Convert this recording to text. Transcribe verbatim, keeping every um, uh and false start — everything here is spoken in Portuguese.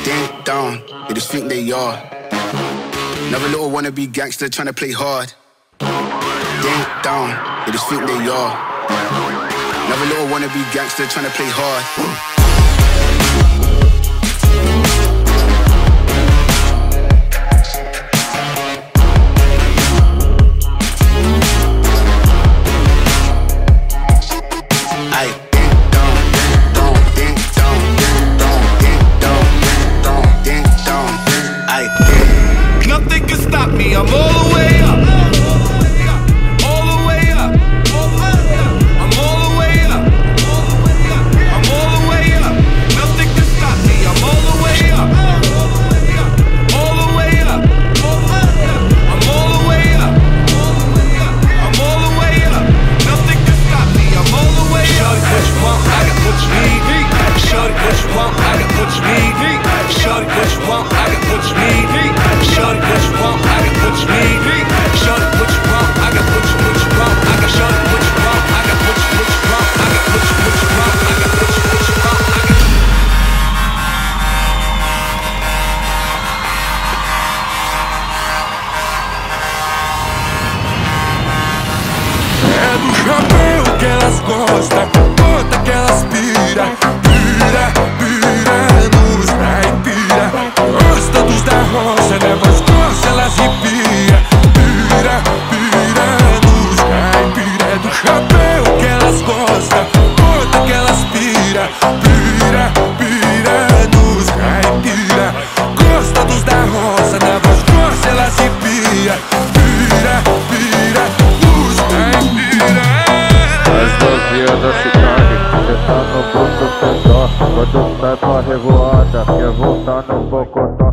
ding dong, they just think they are. Another little wannabe gangster trying to play hard. Ding dong, they just think they are. Another little wannabe gangster trying to play hard. Nothing can stop me, I'm all the way up. All the way up. I'm all the way up. I'm all the way up. Nothing can stop me, I'm all the way up. All the way up. I'm all the way up. I'm all the way up. Nothing can stop me, I'm all the way up. Shorty, what you want? I got what you need. Shorty, what you want? I got what you need. Shorty, what you want? I got what you need. Shorty, what you want? I got what you need. Shorty, what you want? I got what you what you want. I got shorty, what you want? I got what you what you want. I got what you what you want. I got what you what you want. I got. É do chapéu que elas gostam, conta que elas pira, pira, pira nos caipira. Gosta dos da roça, leva as costas, elas arrepia. Pira, pira nos caipira. É do chapéu que elas gostam, conta que elas pira, pira, pira nos caipira. Gosta dos da roça, leva as costas, elas arrepia. Pira, pira nos caipira. As novinhas da cidade, cê tá no bruto pedó. Quando sai pra revoada, quer voltar no bocotó.